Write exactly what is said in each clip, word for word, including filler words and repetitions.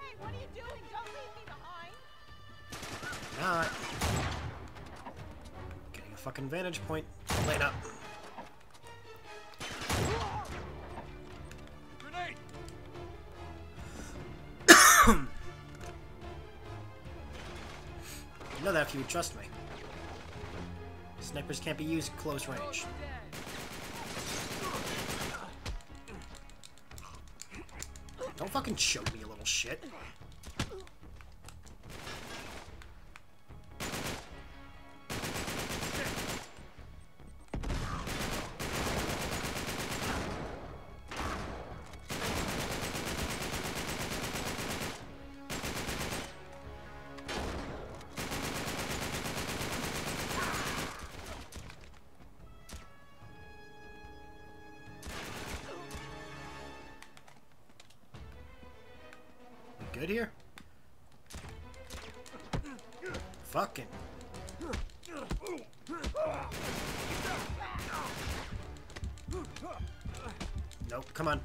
Hey, what are you doing? Don't leave me behind. Not. Getting a fucking vantage point. Elena. Grenade! You know that if you would trust me. Snipers can't be used close range. Don't fucking choke me, you little shit. Good here? Fucking. Nope, come on.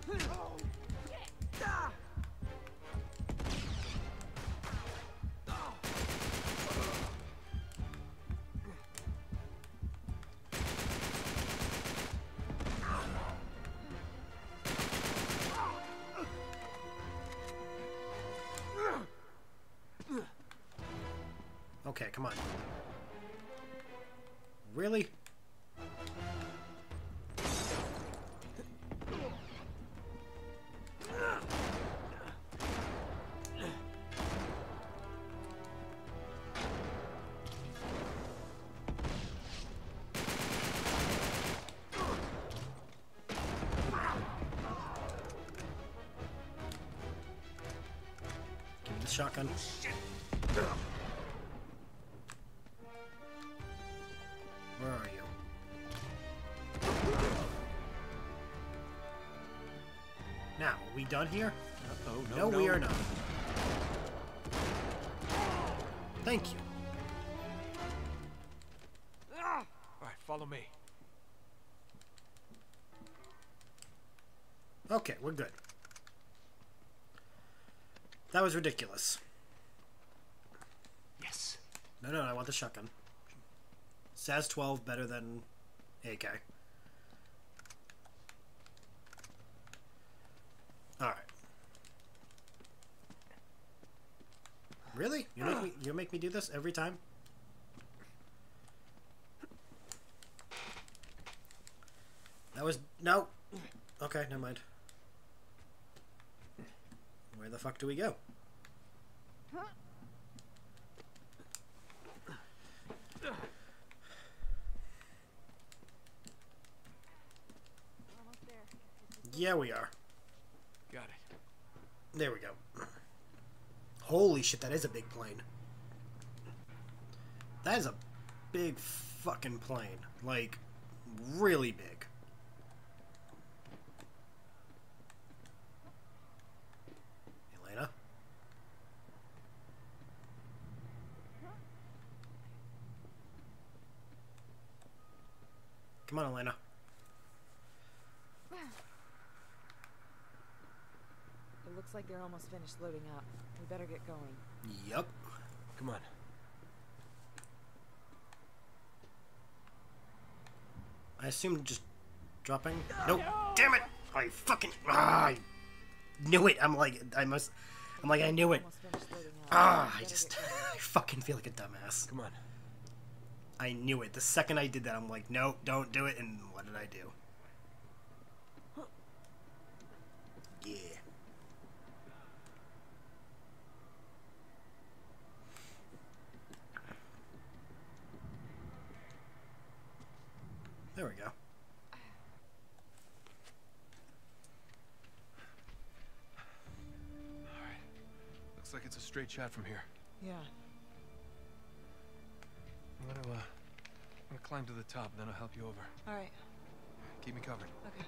Okay, come on. Really? Give me the shotgun. Where are you? Now, are we done here? Uh-oh, No, no, we are not. Thank you. Alright, follow me. Okay, we're good. That was ridiculous. Yes. No, no, I want the shotgun. S A S twelve better than A K. Alright. Really? You make me you make me do this every time? That was no. Okay, never mind. Where the fuck do we go? Yeah, we are. Got it. There we go. Holy shit, that is a big plane. That is a big fucking plane. Like, really big. Elena? Come on, Elena. It looks like they're almost finished loading up. We better get going. Yup. Come on. I assume just dropping. Nope. Damn it! I fucking. Ah, I knew it. I'm like, I must. I'm like, I knew it. Almost finished loading up. Ah, We I better just. get going. I fucking feel like a dumbass. Come on. I knew it. The second I did that, I'm like, no, don't do it. And what did I do? Yeah. There we go. Alright. Looks like it's a straight shot from here. Yeah. I'm gonna, uh, I'm gonna climb to the top, and then I'll help you over. All right. Keep me covered. Okay.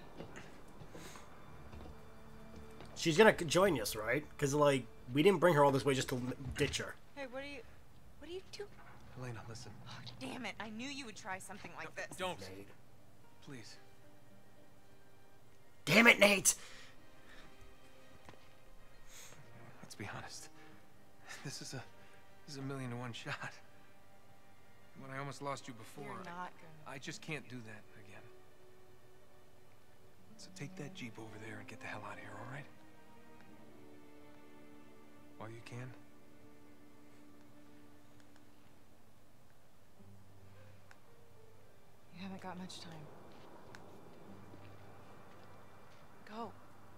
She's gonna join us, right? Because, like, we didn't bring her all this way just to ditch her. Hey, what are you... What are you doing? Elena, listen. Oh, damn it. I knew you would try something like this. Don't. Nate. Please. Damn it, Nate! It's be honest. This is a this is a million to one shot. When I almost lost you before, You're I, not gonna. I just can't do that again. So take that Jeep over there and get the hell out of here, all right? While you can. You haven't got much time. Go.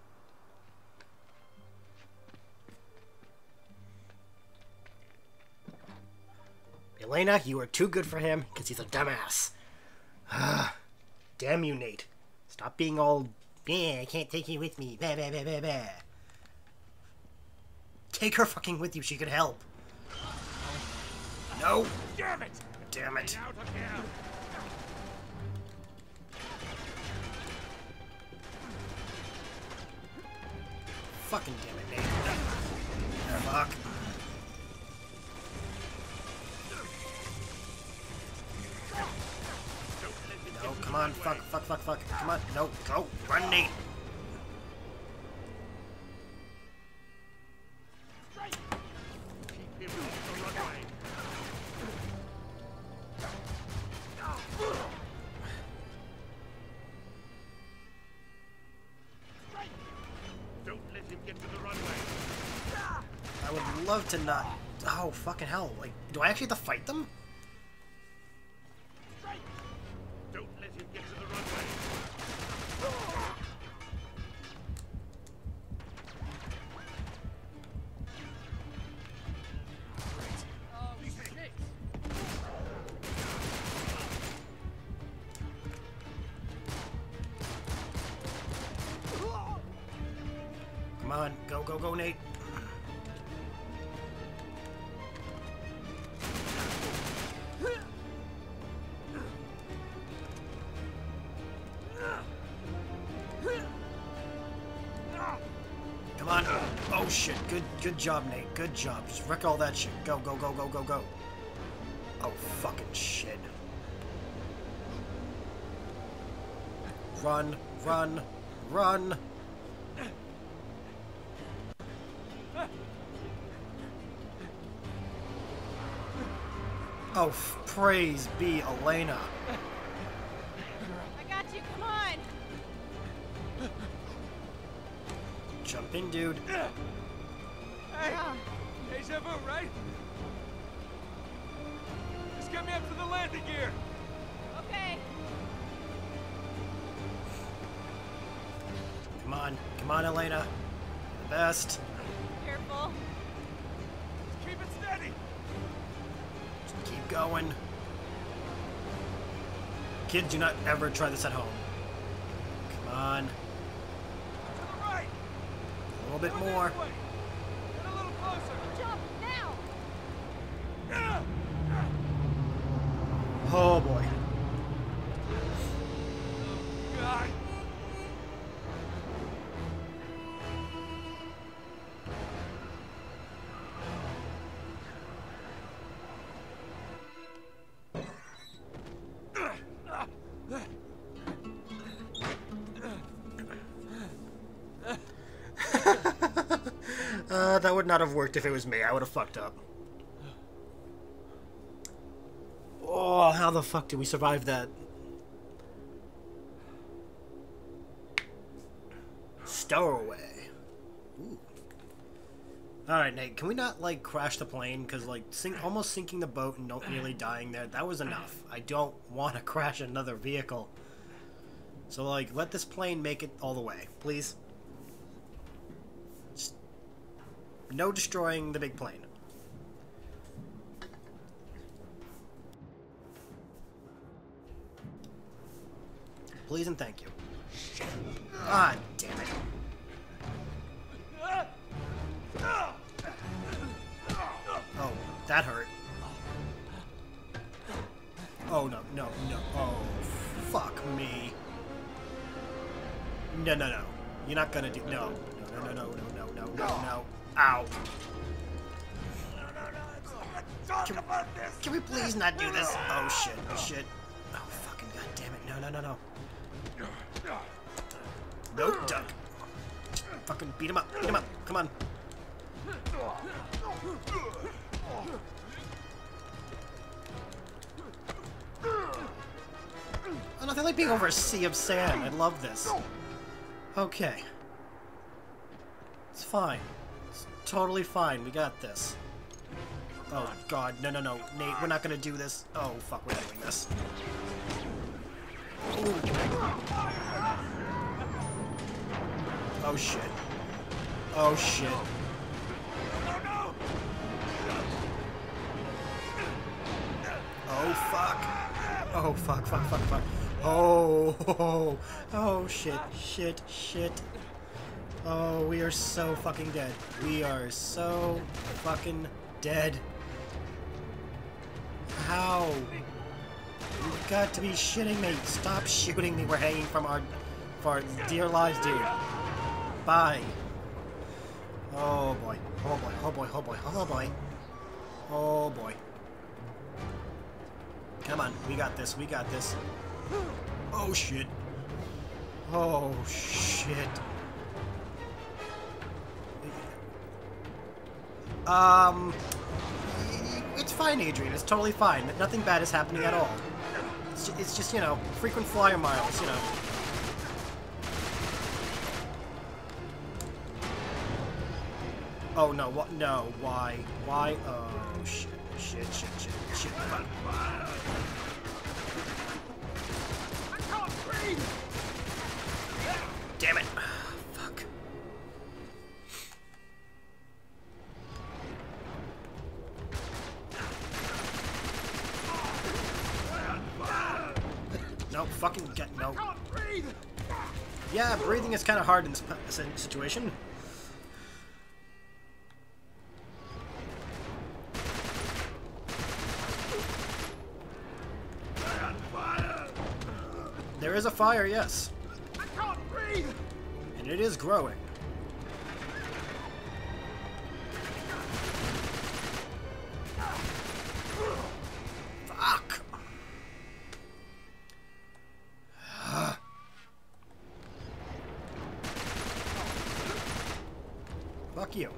Elena, you are too good for him because he's a dumbass. Ah, damn you, Nate. Stop being all, yeah, I can't take you with me. Bah, bah, bah, bah, bah. Take her fucking with you. She could help. No. Damn it! Damn it. Out again. Fucking damn it, Nate. Fuck. No, come on. Fuck, fuck, fuck, fuck. Come on. No, go. Run, Nate. Keep him off the runway. Don't let him get to the runway. I would love to not. Oh, fucking hell. Like, do I actually have to fight them? Don't let him get to the runway. Come on. Go, go, go, Nate. Come on. Oh, shit. Good good job, Nate. Good job. Just wreck all that shit. Go, go, go, go, go, go. Oh, fucking shit. Run, run, run. Oh, f- praise be Elena. I got you. Come on. Jump in, dude. Hey! Deja vu, right? Just get me up to the landing gear! Okay. Come on. Come on, Elena. The best. Careful. Just keep it steady! Just keep going. Kids, do not ever try this at home. Come on. To the right! A little bit Go more. this way. Get a little closer! Jump now. Oh, boy. God! Uh, that would not have worked if it was me. I would have fucked up. Oh, how the fuck did we survive that? Stowaway. Ooh. Alright, Nate, can we not, like, crash the plane? Because, like, sink, almost sinking the boat and not nearly dying there, that was enough. I don't want to crash another vehicle. So, like, let this plane make it all the way, please. Just no destroying the big plane. Please and thank you. Ah, damn it. Oh, that hurt. Oh, no, no, no. Oh, fuck me. No, no, no. You're not gonna do... No. No, no, no, no, no, no, no, no, no. Ow. Can, can we please not do this? Oh, shit, shit. Oh, fucking goddamn it. No, no, no, no. Nope, duck. Fucking beat him up, beat him up. Come on. Oh, nothing like being over a sea of sand. I love this. Okay. It's fine. It's totally fine. We got this. Oh, God. No, no, no. Nate, we're not gonna do this. Oh, fuck. We're doing this. Ooh. Oh, shit. Oh, shit. Oh, fuck. Oh, fuck, fuck, fuck, fuck. Oh, oh, oh, shit, shit, shit. Oh, we are so fucking dead. We are so fucking dead. How? You've got to be shitting me. Stop shooting me. We're hanging from our, for our dear lives, dude. Bye. Oh, boy. Oh, boy. Oh, boy. Oh, boy. Oh, boy. Oh, boy. Come on. We got this. We got this. Oh, shit. Oh, shit. Um... It's fine, Adrian. It's totally fine. Nothing bad is happening at all. It's just, it's just, you know, frequent flyer miles, you know. Oh, no. What? No. Why? Why? Oh, shit. Shit, shit, shit, shit. Fuck. I can't breathe! Damn it. Fuck. No, fucking get no. I can't breathe! Yeah, breathing is kind of hard in this p- situation. There is a fire, yes. I can't breathe! And it is growing. Fuck. Fuck you.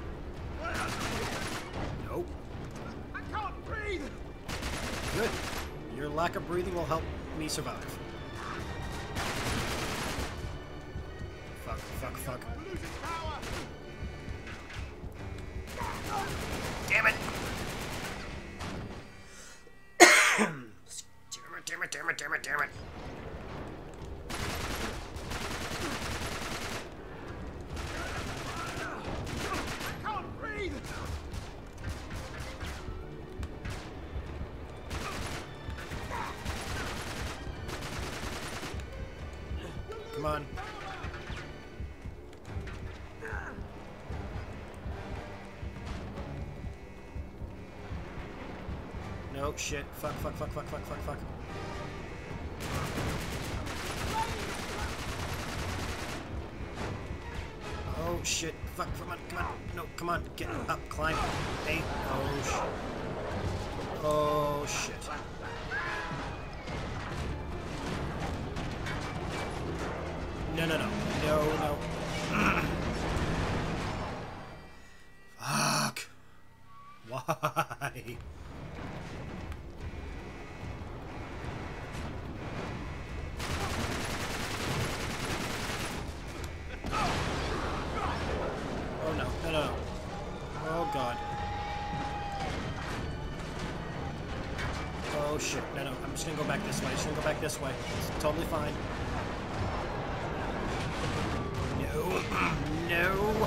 Nope. I can't breathe! Good. Your lack of breathing will help me survive. Fuck, fuck, fuck. We're losing power! Damn it! damn it, damn it, damn it, damn it. I can't breathe! Come on. No, shit. Fuck, fuck, fuck, fuck, fuck, fuck, fuck. Oh, shit. Fuck, come on, come on. No, come on. Get up, climb. Hey. Oh, shit. Oh, shit. No, no, no. No, no. Fuck. Why? Oh, no. No, no, no. Oh, God. Oh, shit. No, no. I'm just gonna go back this way. I'm just gonna go back this way. It's totally fine. No. No.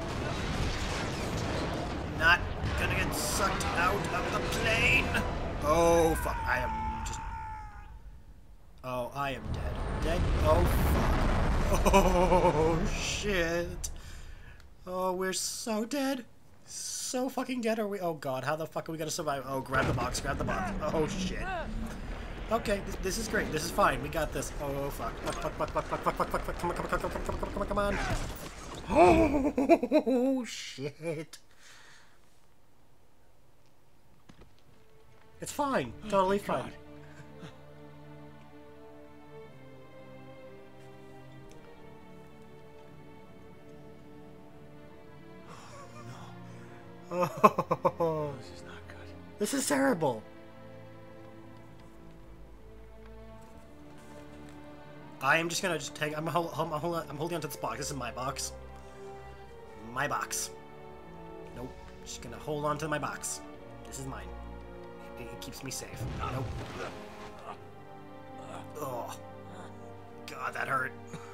Not gonna get sucked out of the plane. Oh, fuck. I am just... Oh, I am dead. Dead? Oh, fuck. Oh, shit. Oh, we're so dead. So fucking dead are we? Oh, God. How the fuck are we gonna survive? Oh, grab the box. Grab the box. Oh, shit. Okay, this, this is great. This is fine. We got this. Oh, fuck. Fuck, fuck, fuck, fuck, fuck, fuck, fuck, fuck, fuck. Come on, come on, come on, come on, come on, come on, come on. Oh, shit. It's fine. Totally fine. Oh, This is not good. this is terrible. I am just gonna just take. I'm, hold, hold, I'm, hold, I'm holding onto this box. This is my box. My box. Nope. Just gonna hold on to my box. This is mine. It, it keeps me safe. Nope. Oh. God, that hurt.